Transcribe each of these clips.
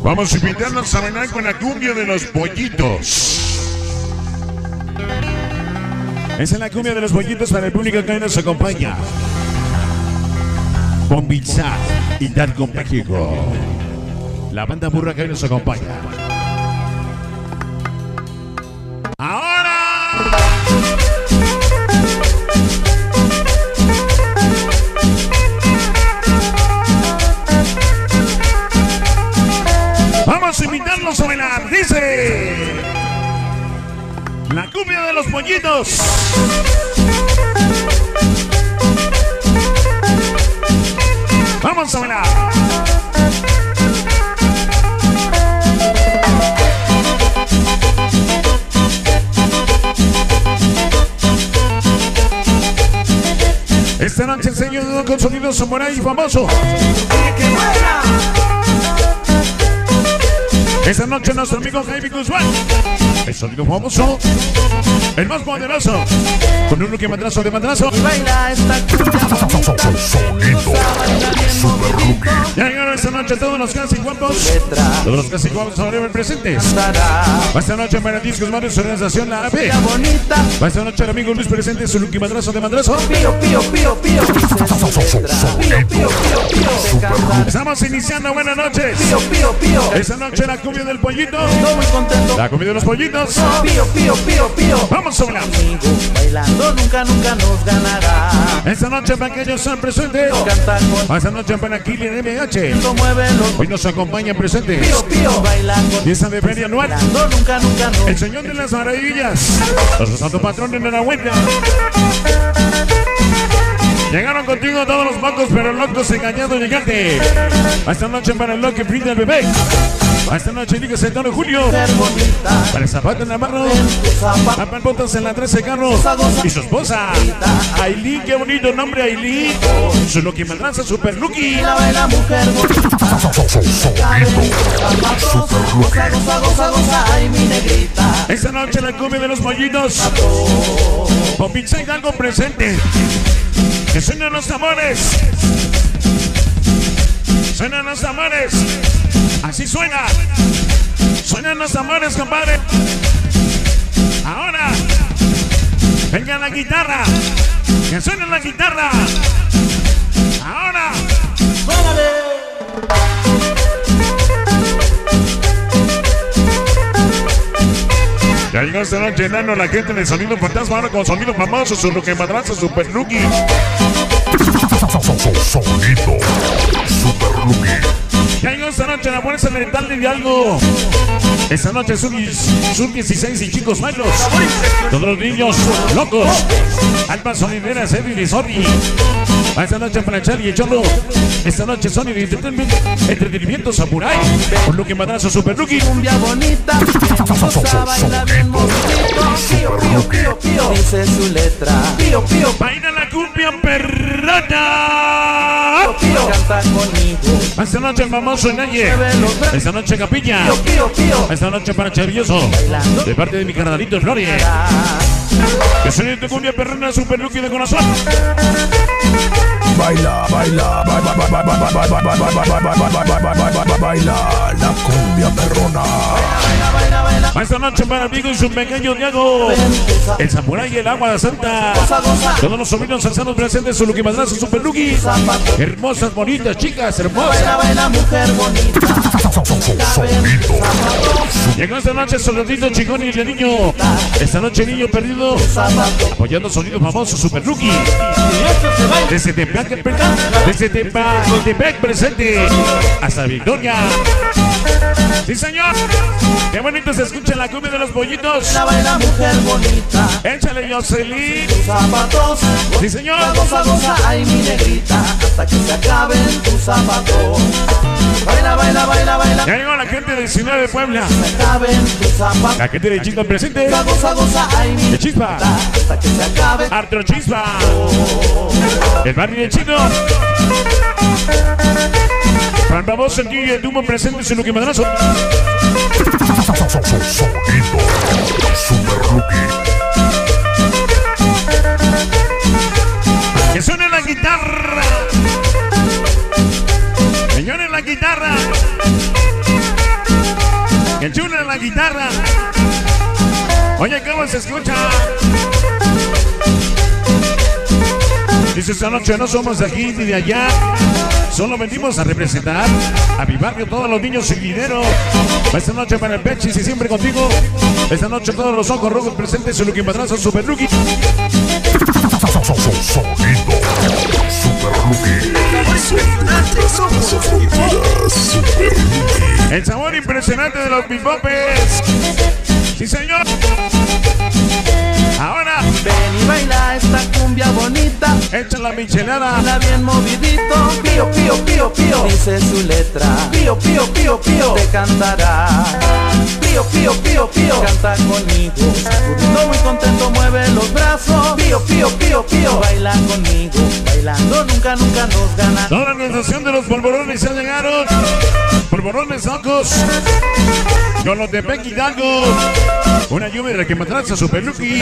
Vamos a invitarnos a bailar con la cumbia de los pollitos. Esa es la cumbia de los pollitos para el público que hoy nos acompaña. Con Pizza y Darko México. La banda burra que hoy nos acompaña. ¡Ahora! Vamos a invitarlos a bailar. Dice... La cumbia de los pollitos. Vamos a bailar. Esta noche enseño con sonido samurai famoso. Esta noche nuestro amigo Jaime Guzmán. El sonido famoso, el más poderoso, con un look madrazo de madrazo. Baila esta Sonido Super Rookie. Ya llegaron esta noche todos los casi guapos. Todos los casi guapos ahora presentes. Va esta noche para Discos Mario, su organización la AP. Va esta noche el amigo Luis presente, su look madrazo de madrazo. Estamos iniciando, buenas noches. Esta noche la cumbia del pollito. La cumbia de los pollitos. Vamos a bailar. Bailando nunca nos ganará. Esta noche para que ellos sean presentes. Esta noche para Kili de MH. Hoy nos acompañan presentes. Y esta de feria anual. El señor de las maravillas. Los santos patrones de la vuelta. Llegaron contigo todos los bancos, pero locos engañados llegaste. Esta noche para el Loki Free del bebé. Esta noche diga Centeno Julio. Para el zapato en la mano. Tapan botas en la 13 carros. Y su esposa Aileen, qué bonito nombre Aileen. Su Loki Madraza, Super Lucky. La mujer ay mi negrita. Esta noche la cumbia de los pollitos. Con Pizza y algo presente. Que suenan los tambores. Suenan los tambores. Así suena. Suenan los tambores, compadre. Ahora. Venga la guitarra. Que suene la guitarra. Ahora. Ya llegó esta noche, enano, la gente de Sonido Fantasma, ahora con sonido famoso, su Luque Madrazo, Super Lucky. Sonido Super Lucky. Ya llegó esta noche la fuerza mental de algo. Esta noche son 16 y chicos malos. Todos los niños locos. Alba Sonideras, Edwin y Sony. Esta noche para Charlie y Cholo. Esta noche Sony de Entretenimiento Samurai. Con Luque Madrazo, Super Lucky. Cumbia bonita. Baila bien movidito. Pío, pío. Dice su letra. Pío. Baila la cumbia perrona. Pío. Canta conmigo. Esta noche el famoso Naye. Esta noche Capilla. Pío. Esta noche para Chavioso. De parte de mi carnalito Flores. Que soy de cumbia perrona, Super Lucky de corazón. Baila la cumbia perrona. Esta noche para amigos y su pequeño Diego. El Samurai y el Agua de Santa. Todos los sobrinos alzados presentes, su Lucky Madrazo, Super Lucky. Hermosas, bonitas, chicas, hermosas. Baila mujer bonita. Llegó esta noche Soldadito Chingón y el niño. Esta noche niño perdido. Apoyando sonido famoso, Super Lucky. Desde Tepec presente hasta Victoria. Sí, señor. Qué bonito se escucha la cumbia de los pollitos. La baila mujer bonita. Échale, Jocelyn. Tus zapatos. Sí, señor. Goza, ay mi negrita. Hasta que se acaben tus zapatos. Baila. Ya llegó la gente de 19 de Puebla. Se acaben tus zapatos. La gente de Chispa presente. Goza, ay mi De Chispa. hasta que se acabe. Arturo Chispa. El barrio de Chino. Para el famoso tío de Tumo presente, su Lucky Madrazo. Sonido Super Lucky. Que suene la guitarra. Señores, la guitarra. El chulo en la guitarra. Oye, ¿cómo se escucha? Dice, esta noche no somos de aquí ni de allá. Solo venimos a representar a mi barrio, todos los niños sin dinero. Esta noche para el Pechis y siempre contigo. Esta noche todos los ojos rojos presentes en Lucky Madrazo Super Lucky. Sonido Super Lucky. El sabor impresionante de los bipopes. Sí, señor. Ahora ven y baila esta cumbia bonita. echa la michelada. Baila bien movidito. Pío, pío, pío, pío. Dice su letra. Pío, pío, pío, pío. Te cantará. Pío, pío, pío, pío. Canta conmigo. Sacudiendo muy contento mueve los brazos. Pío, pío, pío, pío. Baila conmigo. Bailando nunca, nunca nos gana. La organización de los polvorones ya llegaron. Polvorones locos. Con los de Pequi Hidalgo. Una lluvia de la que matraza Super Lucky.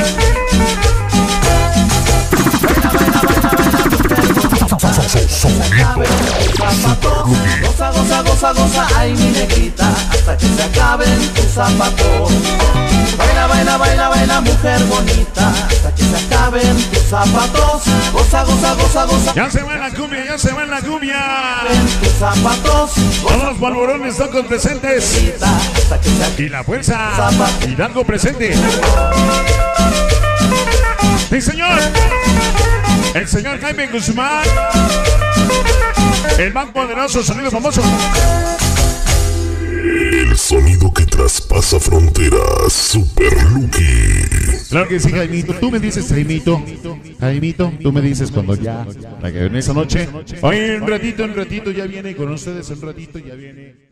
Goza, goza, goza, goza, ay mi negrita, hasta que se acaben tus zapatos. Baila, baila, baila, baila, mujer bonita, hasta que se acaben tus zapatos. Goza, goza, goza, goza. Ya se va en la cumbia, ya se va en la cumbia. Tus zapatos. Todos los polvorones locos presentes. Hasta que se acaben. Y la fuerza Hidalgo presente. Sí, señor. El señor Jaime Guzmán. El más poderoso sonido famoso. El sonido que traspasa fronteras, Super Lucky. Claro que sí, Jaimito. Tú me dices, Jaimito. Jaimito, tú me dices cuando ya. En esa noche. Hoy un ratito ya viene con ustedes. Un ratito ya viene.